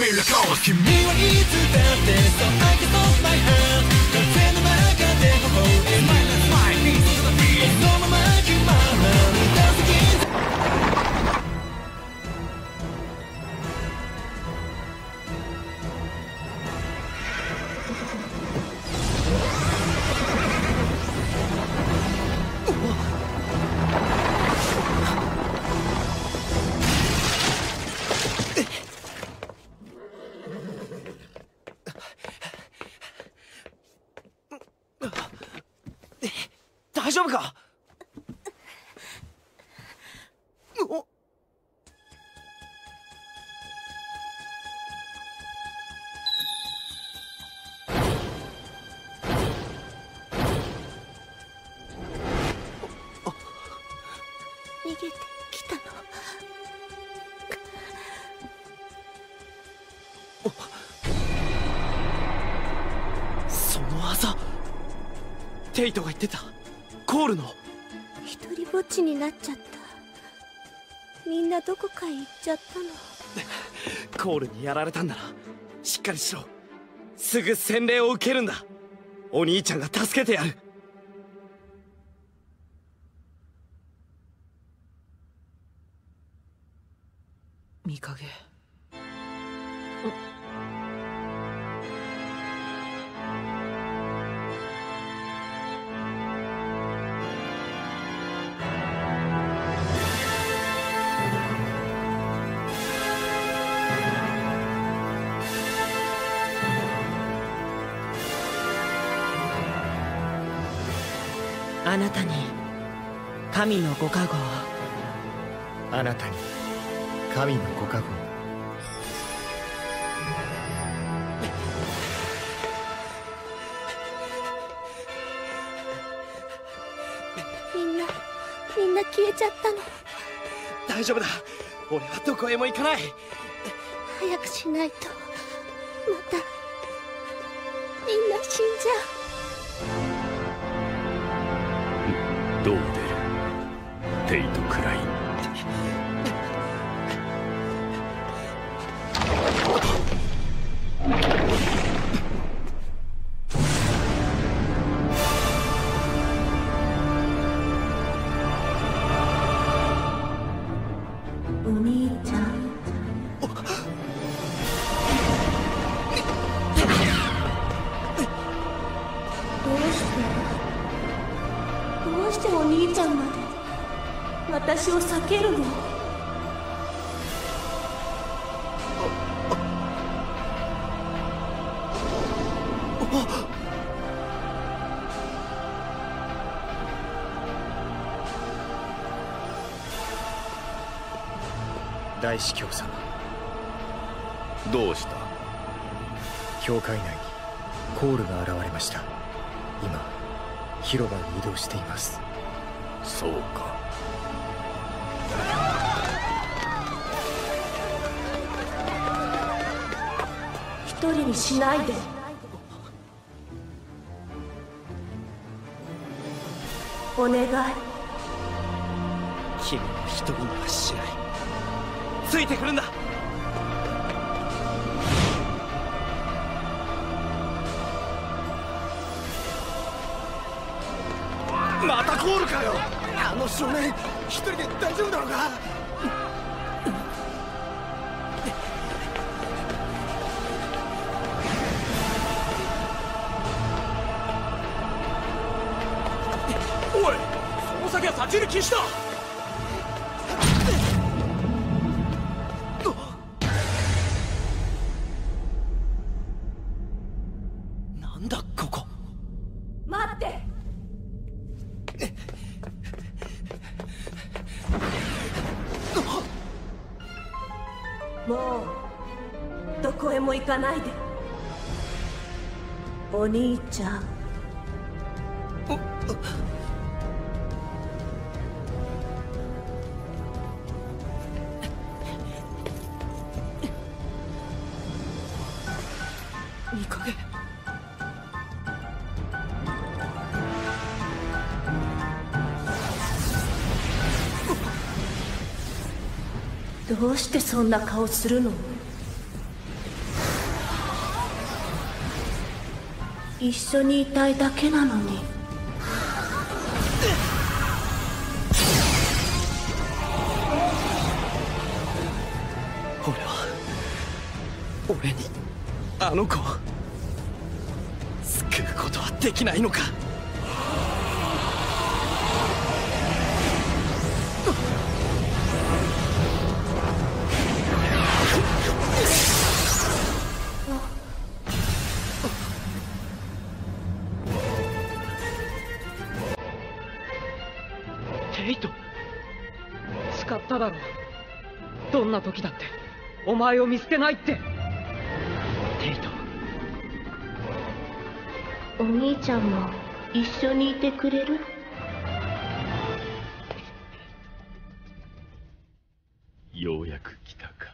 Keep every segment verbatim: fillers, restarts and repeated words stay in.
miracle 君はいつだって So I can hold my hand 風の中で微笑む My life my peace to the beat そのまま決まらぬ打席大丈夫か？お逃げてきたの。 その技テイトが言ってたコールの一人ぼっちになっちゃった。みんなどこかへ行っちゃったの。 コールにやられたんならしっかりしろ。すぐ洗礼を受けるんだ。お兄ちゃんが助けてやる。見影あなたに神のご加護を。 あなたに神のご加護を。 みんなみんな消えちゃったの。 大丈夫だ。俺はどこへも行かない。 早くしないとまたみんな死んじゃう。 どう出るテイト・クライン。 お兄ちゃん。どうしてどうしてお兄ちゃんまで私を避けるの？ 大司教様、 どうした？ 教会内にコールが現れました。今広場に移動しています。 そうか。 一人にしないで。お願い。 君も一人にはしない。ついてくるんだ。またコールかよ。あの少年一人で大丈夫だろうか。おい、その先は立ち入り禁止だ。なんだここ。 待って。もうどこへも行かないで。お兄ちゃん。 見影。 どうしてそんな顔するの？ 一緒にいたいだけなのに。 俺は俺にあの子を救うことはできないのか。 テイト、誓っただろ。どんな時だってお前を見捨てないって。テイト、 お兄ちゃんも一緒にいてくれる？ ようやく来たか。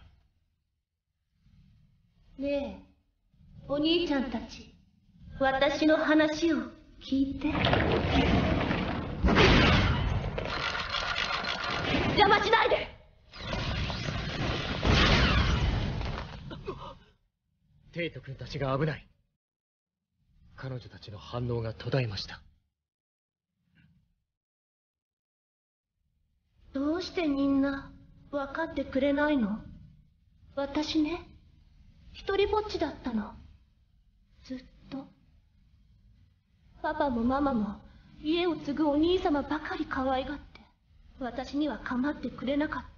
ねえ、お兄ちゃんたち、私の話を聞いて。邪魔しないで。 テイト君たちが危ない。彼女たちの反応が途絶えました。 どうしてみんな分かってくれないの？私ね、一人ぼっちだったの。ずっと。パパもママも家を継ぐお兄様ばかり可愛がって、私には構ってくれなかった。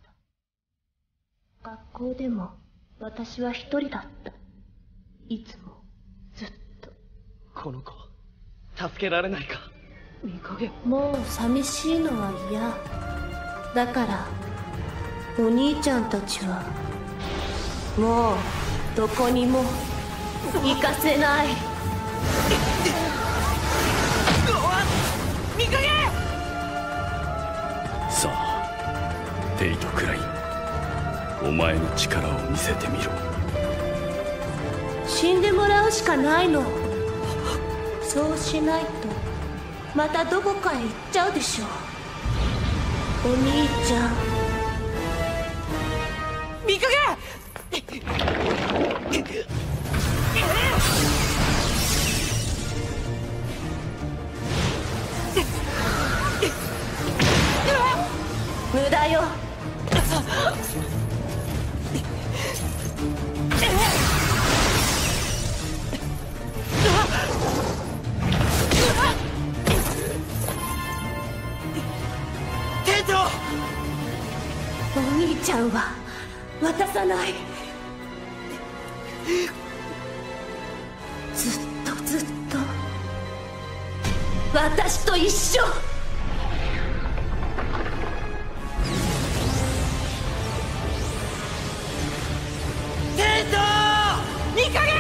学校でも私は一人だった。いつもずっと。 この子助けられないか。 見影。 もう寂しいのは嫌だから、お兄ちゃんたちはもうどこにも行かせない。 見影。 さあテイト・クライン、お前の力を見せてみろ。 死んでもらうしかないの。そうしないとまたどこかへ行っちゃうでしょ。お兄ちゃん。 見影。 無駄よ。 テイト。 お兄ちゃんは渡さない。ずっとずっと私と一緒。 テイト。見影。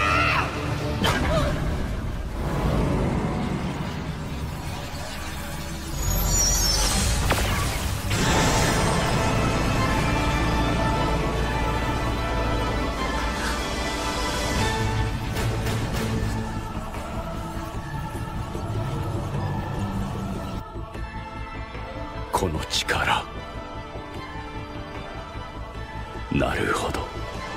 この力。なるほど。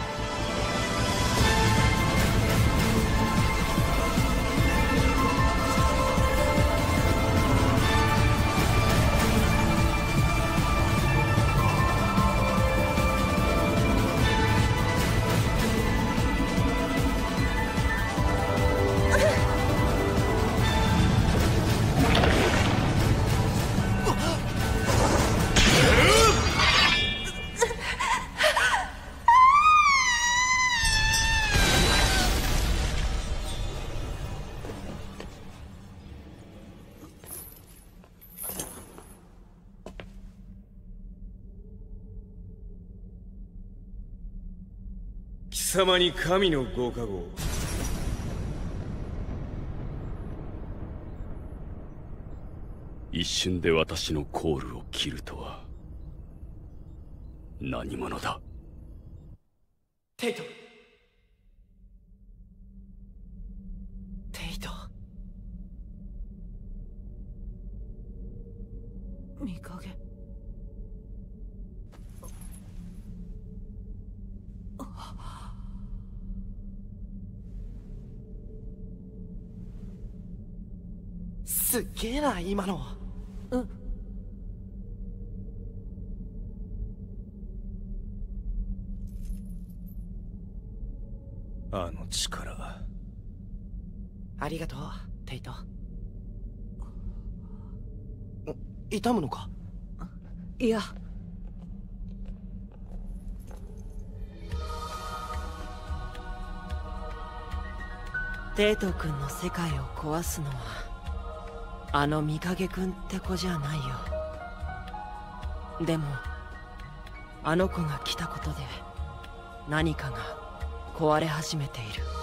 貴様に神のご加護を。 一瞬で私のコールを切るとは何者だ。 テイト。テイト。見影。 すっげえな今の。うん。 あの力。 ありがとうテイト。痛むのか？ いや。 テイト君の世界を壊すのはあの御影君って子じゃないよ。でもあの子が来たことで何かが壊れ始めている。